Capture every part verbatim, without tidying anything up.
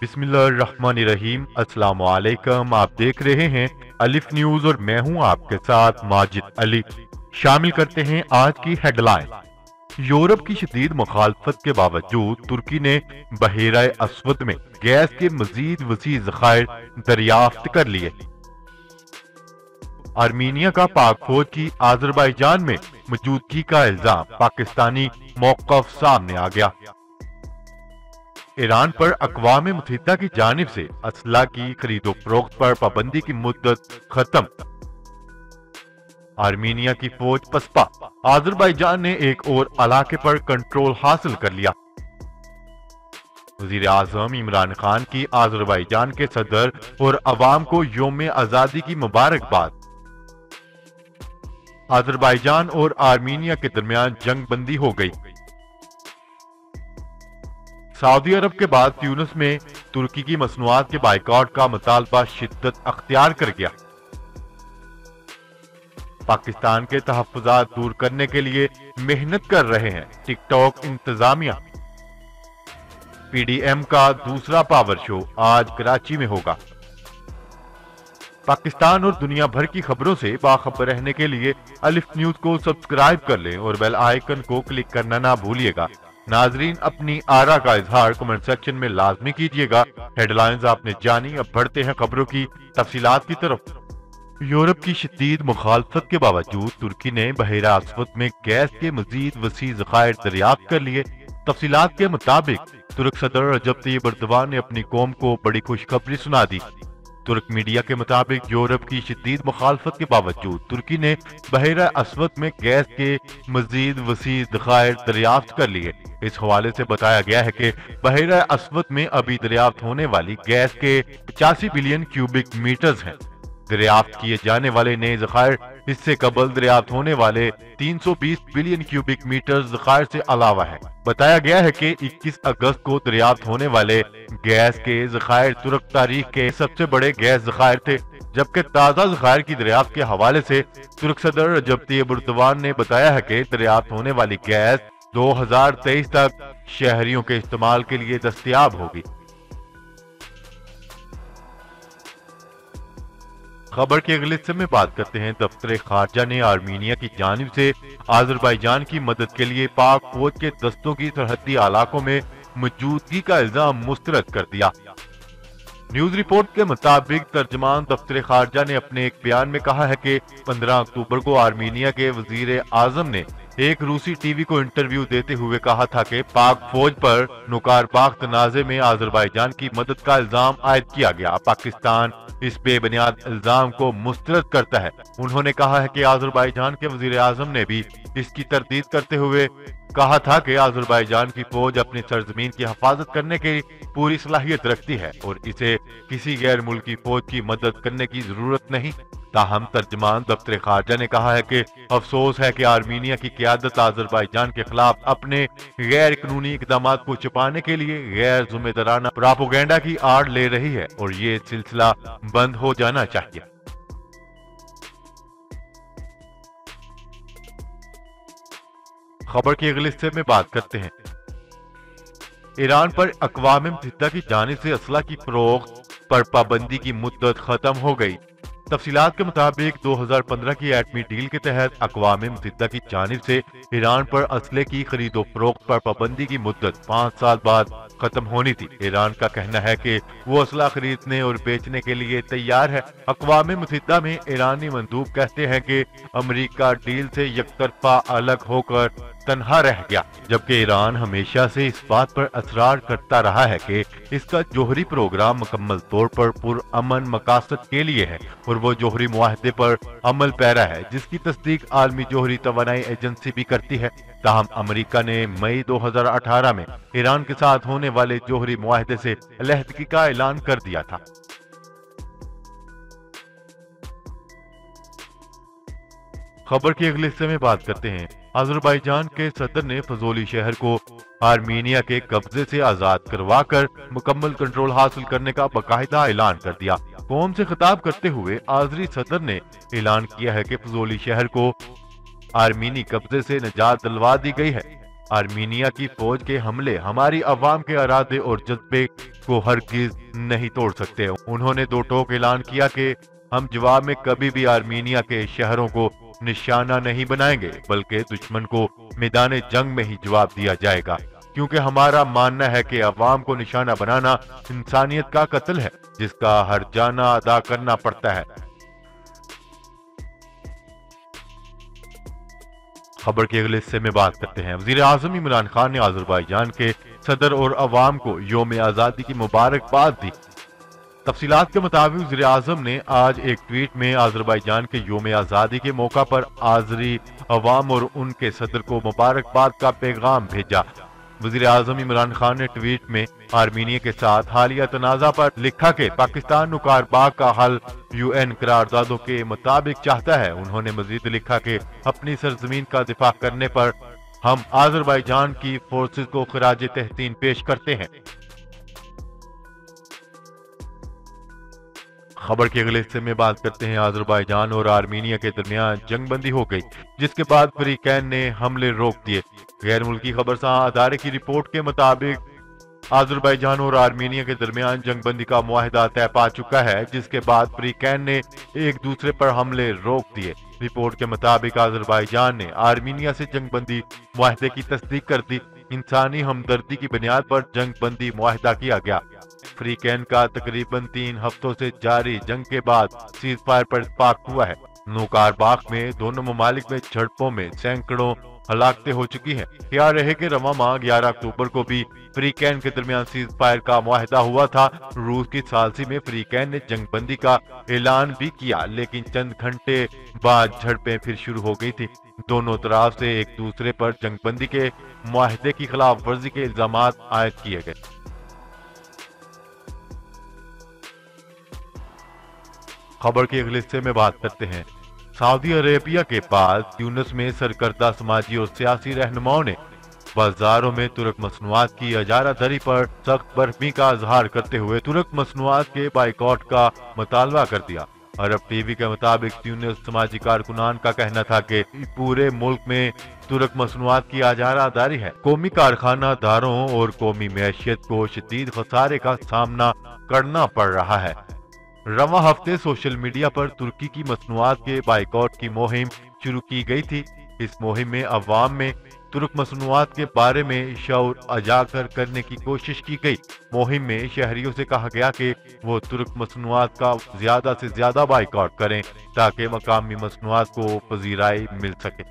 बिस्मिल्लाहिर्रहमानिर्रहीम। अस्सलाम वालेकुम। आप देख रहे हैं अलिफ न्यूज और मैं हूं आपके साथ माजिद अली। शामिल करते हैं आज की हेडलाइन। यूरोप की शदीद मुखालफत के बावजूद तुर्की ने बहेरा अस्वद में गैस के मजीद वसी ज़खायर दरियाफ्त कर लिए। आर्मीनिया का पाक फौज की आज़रबाईजान में मौजूदगी का इल्जाम, पाकिस्तानी मौक़िफ़ सामने आ गया। ईरान पर अक़वाम मुत्तहिदा की जानिब से असला की खरीदो फरोख्त पर पाबंदी की मुद्दत खत्म। आर्मीनिया की फौज पसपा, आज़रबाईजान ने एक और इलाके पर कंट्रोल हासिल कर लिया। वज़ीर आज़म इमरान खान की आज़रबाईजान के सदर और अवाम को यौम आज़ादी की मुबारकबाद। आज़रबाईजान और आर्मीनिया के दरमियान जंग बंदी हो गई। सऊदी अरब के बाद ट्यूनिस में तुर्की की मसनूआत के बाइकआउट का मुतालबा शिद्दत अख्तियार कर गया। पाकिस्तान के तहफ़्फ़ुज़ात दूर करने के लिए मेहनत कर रहे हैं टिकटॉक इंतजामिया। पीडीएम का दूसरा पावर शो आज कराची में होगा। पाकिस्तान और दुनिया भर की खबरों से बाखबर रहने के लिए अलिफ न्यूज को सब्सक्राइब कर लें और बेल आइकन को क्लिक करना ना भूलिएगा। नाजरीन, अपनी आरा का इजहार कमेंट सेक्शन में लाजमी कीजिएगा। हेडलाइंस आपने जानी, अब बढ़ते हैं खबरों की तफसीलात की तरफ। यूरोप की शदीद मुखालफत के बावजूद तुर्की ने बहेरा अस्वद में गैस के मजीद वसी ज़खायर दरियाफ्त कर लिए। तफसीलात के मुताबिक तुर्क सदर रजब तय्यिप एर्दोगान ने अपनी कौम को बड़ी खुशखबरी सुना दी। तुर्क मीडिया के मुताबिक यूरोप की शदीद मुखालफत के बावजूद तुर्की ने बहेरा अस्वद में गैस के मजीद वसी ज़खायर दरियाफ्त कर लिए। इस हवाले से बताया गया है कि बहेरा अस्वद में अभी दरियाफ्त होने वाली गैस के पचासी बिलियन क्यूबिक मीटर्स हैं। दरियाफ्त किए जाने वाले नए ज़खायर इससे कबल दरियाफ्त होने वाले तीन सौ बीस बिलियन क्यूबिक मीटर ज़खायर से अलावा है। बताया गया है कि इक्कीस अगस्त को दरियाफ्त होने वाले गैस के ज़खायर तुर्क तारीख के सबसे बड़े गैस ज़खायर थे, जबकि ताज़ा ज़खायर की दरियाफ्त के हवाले से तुर्क सदर रजब तय्यिप एर्दोगान ने बताया है कि दरियाफ्त होने वाली गैस दो हजार तेईस तक शहरियों के इस्तेमाल के लिए दस्तयाब होगी। खबर के अगले हिस्से में बात करते हैं। दफ्तर खारजा ने आर्मीनिया की जानिब से आज़रबाईजान की मदद के लिए पाक फौज के दस्तों की सरहदी इलाकों में मौजूदगी का इल्जाम मुस्तरद कर दिया। न्यूज रिपोर्ट के मुताबिक तर्जमान दफ्तर खारजा ने अपने एक बयान में कहा है कि पंद्रह अक्टूबर को आर्मीनिया के वजीर आजम ने एक रूसी टीवी को इंटरव्यू देते हुए कहा था कि पाक फौज पर नुकारबाग तनाज़े में आज़रबाईजान की मदद का इल्जाम आयद किया गया। पाकिस्तान इस बेबुनियाद इल्जाम को मुस्तरद करता है। उन्होंने कहा है कि आज़रबाईजान के वजीर आजम ने भी इसकी तरदीद करते हुए कहा था कि आज़रबाईजान की फौज अपनी सरजमीन की हिफाजत करने की पूरी सलाहियत रखती है और इसे किसी गैर मुल्की फौज की मदद करने की जरूरत नहीं। ताहम तर्जमान दफ्तर खारजा ने कहा है कि अफसोस है कि आर्मीनिया की क़यादत आज़रबाईजान के खिलाफ अपने गैर कानूनी इकदाम को छिपाने के लिए गैर जिम्मेदाराना प्रोपेगेंडा की आड़ ले रही है और ये सिलसिला बंद हो जाना चाहिए। खबर के अगले हिस्से में बात करते हैं। ईरान पर अक़वाम मुत्तहिदा की जानिब से असला की फरोख्त पर पाबंदी की मुद्दत खत्म हो गई। तफसीलात के मुताबिक दो हजार पंद्रह की एटमी डील के तहत अक़वाम मुत्तहिदा की जानिब से ईरान पर असले की खरीदो फरोख्त पर पाबंदी की मुद्दत पाँच साल बाद खत्म होनी थी। ईरान का कहना है कि वो असला खरीदने और बेचने के लिए तैयार है। अक़वाम मुत्तहिदा में ईरानी मंदूब कहते हैं कि अमेरिका डील से यकतरफा अलग होकर तन्हा रह गया, जबकि ईरान हमेशा से इस बात पर असरार करता रहा है कि इसका जोहरी प्रोग्राम मुकम्मल तौर पर पुरअमन मकासद के लिए है और वो जोहरी मुआहदे पर अमल पैरा है, जिसकी तस्दीक आलमी जोहरी तवानाई एजेंसी भी करती है। ताहम अमेरिका ने मई दो हजार अठारह में ईरान के साथ होने वाले जोहरी मुआहदे से अलहदगी का ऐलान कर दिया था। खबर के अगले हिस्से में बात करते हैं। आज़रबाईजान के सदर ने फजोली शहर को आर्मीनिया के कब्जे से आजाद करवा कर मुकम्मल कंट्रोल हासिल करने का बाकायदा ऐलान कर दिया। कौम से खिताब करते हुए आज़री सदर ने ऐलान किया है कि फजोली शहर को आर्मीनी कब्जे से निजात दिलवा दी गई है। آرمینیا کی فوج کے حملے ہماری عوام کے ارادے اور جذبے کو ہرگز نہیں توڑ سکتے۔ انہوں نے دو ٹوک اعلان کیا کہ ہم جواب میں کبھی بھی آرمینیا کے شہروں کو نشانہ نہیں بنائیں گے، بلکہ دشمن کو میدان جنگ میں ہی جواب دیا جائے گا، کیونکہ ہمارا ماننا ہے کہ عوام کو نشانہ بنانا انسانیت کا قتل ہے جس کا ہر جانہ ادا کرنا پڑتا ہے۔ خبر کے اگلے حصے میں بات کرتے ہیں۔ وزیر اعظم عمران خان نے آذربائیجان کے صدر اور عوام کو یوم آزادی کی مبارکباد دی۔ تفصیلات کے مطابق وزیر اعظم نے آج ایک ٹویٹ میں آذربائیجان کے یوم آزادی کے موقع پر آذری عوام اور ان کے صدر کو مبارکباد کا پیغام بھیجا۔ وزیر اعظم عمران خان نے ٹویٹ میں آرمینیا کے ساتھ حالیہ تنازع پر لکھا کہ پاکستان نوکار باغ کا حل یو این قراردادوں کے مطابق چاہتا ہے۔ انہوں نے مزید لکھا کہ اپنی سرزمین کا دفاع کرنے پر ہم آذربائیجان کی فورسز کو خراج تحسین پیش کرتے ہیں۔ خبر کے اگلے حصے میں بات کرتے ہیں۔ آذربائیجان اور آرمینیا کے درمیان جنگ بندی ہو گئی، جس کے بعد فریقین نے حملے روک دیے۔ غیر ملکی خبرساں ادارے کی رپورٹ کے مطابق آذربائیجان اور آرمینیا کے درمیان جنگ بندی کا معاہدہ طے پا چکا ہے، جس کے بعد فریقین نے ایک دوسرے پر حملے روک دیے۔ رپورٹ کے مطابق آذربائیجان نے آرمینیا سے جنگ بندی معاہدے کی تصدیق کر دی۔ انسانی ہمدردی کی بنیاد پر جنگ بندی معاہدہ کیا گیا۔ فریقین کا تقریباً تین ہفتوں سے جاری جنگ کے بعد سیز فائر پر اتفاق ہوا ہے۔ نوکار باغ میں دونوں ممالک میں جھڑپوں میں سینکڑوں ہلاکتیں ہو چکی ہیں۔ خیال رہے کہ رواں ماہ گیارہ اکتوبر کو بھی فریقین کے درمیان سیز فائر کا معاہدہ ہوا تھا۔ روس کی ثالثی میں فریقین نے جنگ بندی کا اعلان بھی کیا، لیکن چند گھنٹے بعد جھڑپیں پھر شروع ہو گئی تھی۔ دونوں طرف سے ایک دوسرے پر جنگ بندی کے معاہدے کی خلاف ورزی کے الزامات عائد کیے گئے۔ خبر کے اگلے حصے میں بات کرتے ہیں۔ سعودی عربیہ کے بعد تیونس میں سرکردہ سماجی اور سیاسی رہنماؤں نے بازاروں میں ترک مصنوعات کی اجارہ داری پر سخت برہمی کا اظہار کرتے ہوئے ترک مصنوعات کے بائیکاٹ کا مطالبہ کر دیا۔ عرب ٹی وی کے مطابق تیونس سماجی کارکنان کا کہنا تھا کہ پورے ملک میں ترک مصنوعات کی اجارہ داری ہے۔ قومی کارخانہ داروں اور قومی معیشت کو شدید خسارے کا سامنا کرنا پڑ رہا ہے۔ رواں ہفتے سوشل میڈیا پر ترکی کی مصنوعات کے بائیکاٹ کی مہم شروع کی گئی تھی۔ اس مہم میں عوام میں ترک مصنوعات کے بارے میں شعور اجاگر کرنے کی کوشش کی گئی۔ مہم میں شہریوں سے کہا گیا کہ وہ ترک مصنوعات کا زیادہ سے زیادہ بائیکاٹ کریں تاکہ مقامی مصنوعات کو پذیرائی مل سکے۔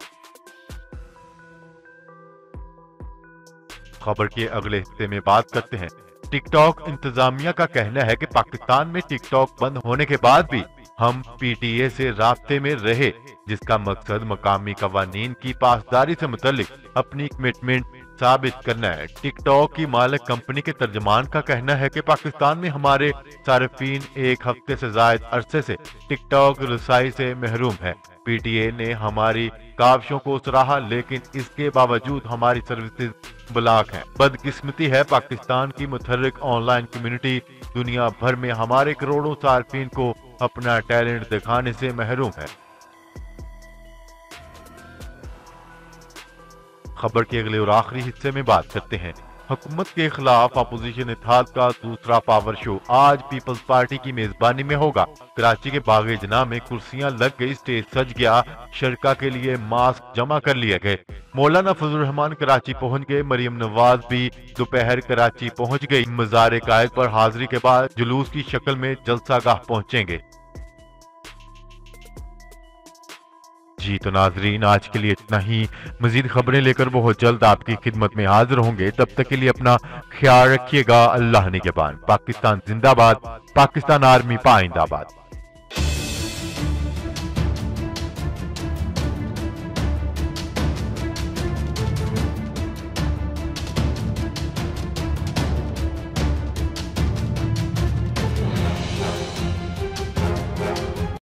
خبر کے اگلے حصے میں بات کرتے ہیں۔ ٹک ٹاک انتظامیہ کا کہنا ہے کہ پاکستان میں ٹک ٹاک بند ہونے کے بعد بھی ہم پی ٹی اے سے رابطے میں رہے، جس کا مقصد مقامی قوانین کی پاسداری سے متعلق اپنی کمٹمنٹ ثابت کرنا ہے۔ ٹک ٹاک کی مالک کمپنی کے ترجمان کا کہنا ہے کہ پاکستان میں ہمارے صارفین ایک ہفتے سے زائد عرصے سے ٹک ٹاک رسائی سے محروم ہے۔ پی ٹی اے نے ہماری کاوشوں کو سراہا، لیکن اس کے باوجود ہماری سروسز بلاک ہیں۔ بدقسمتی ہے پاکستان کی متحرک آن لائن کمیونٹی دنیا بھر میں ہمارے کروڑوں صارفین کو اپنا ٹیلنٹ دکھانے سے محروم ہے۔ خبر کے اگلے اور آخری حصے میں بات کرتے ہیں۔ حکومت کے خلاف اپوزیشن اتحاد کا دوسرا پاور شو آج پیپلز پارٹی کی میزبانی میں ہوگا۔ کراچی کے باغ جناح میں کرسیاں لگ گئی، اسٹیج سج گیا، شرکا کے لیے ماسک جمع کر لیے گئے۔ مولانا فضل الرحمان کراچی پہنچ گئے، مریم نواز بھی دوپہر کراچی پہنچ گئی۔ مزار قائد پر حاضری کے بعد جلوس کی شکل میں جلسہ گاہ پہنچیں گے۔ جی تو ناظرین، آج کے لیے اتنا ہی۔ مزید خبریں لے کر بہت جلد آپ کی خدمت میں حاضر ہوں گے۔ تب تک کے لیے اپنا خیال رکھیے گا۔ اللہ نگہبان۔ پاکستان زندہ باد، پاکستان آرمی پائندہ باد۔